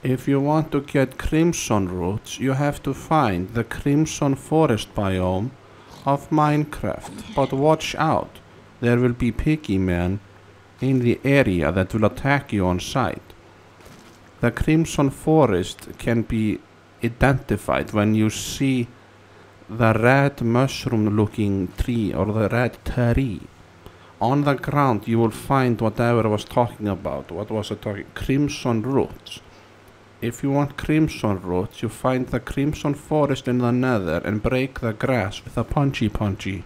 If you want to get crimson roots, you have to find the crimson forest biome of Minecraft. But watch out, there will be piggy men in the area that will attack you on sight. The crimson forest can be identified when you see the red mushroom looking tree or the red tree. On the ground you will find whatever I was talking about. What was I talking? Crimson roots. If you want crimson roots, you find the crimson forest in the nether and break the grass with a punchy.